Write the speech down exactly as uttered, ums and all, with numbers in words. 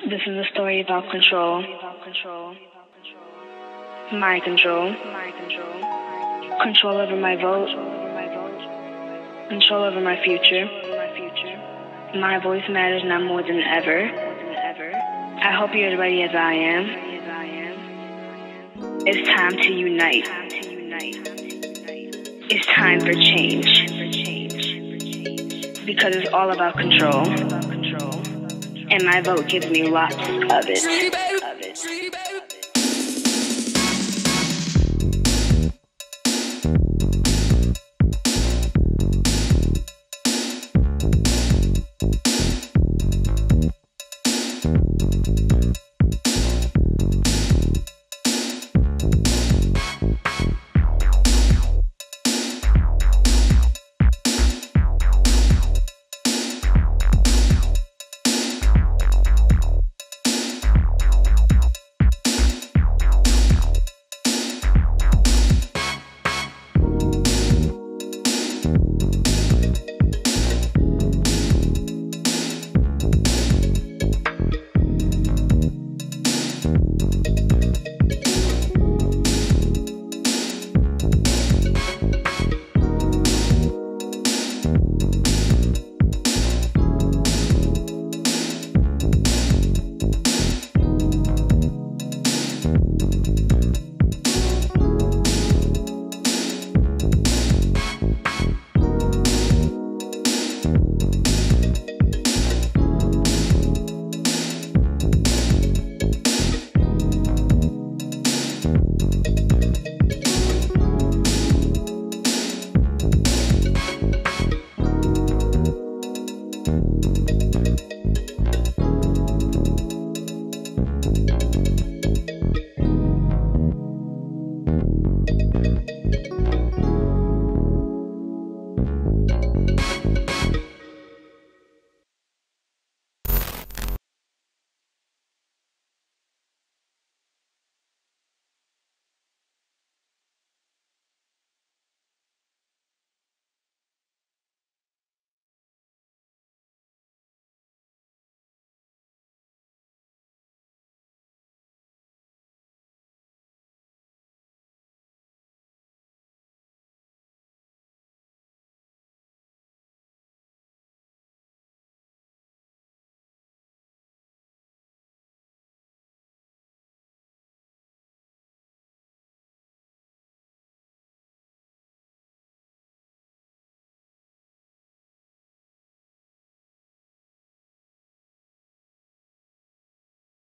This is a story about control. My control. Control over my vote. Control over my future. My voice matters now more than ever. I hope you're as ready as I am. It's time to unite. It's time for change. Because it's all about control. And my vote gives me lots of it. Of it.